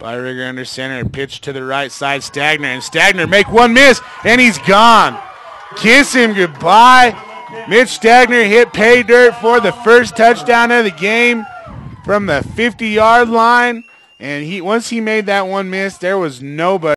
Byrigger under center, pitch to the right side, Stagner, and Stagner make one miss, and he's gone. Kiss him goodbye. Mitch Stagner hit pay dirt for the first touchdown of the game from the 50-yard line, and once he made that one miss, there was nobody.